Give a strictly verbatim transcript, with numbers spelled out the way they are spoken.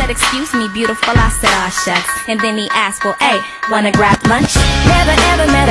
said, excuse me, beautiful, I said, aw shucks. And then he asked, well, hey, wanna grab lunch? Never ever met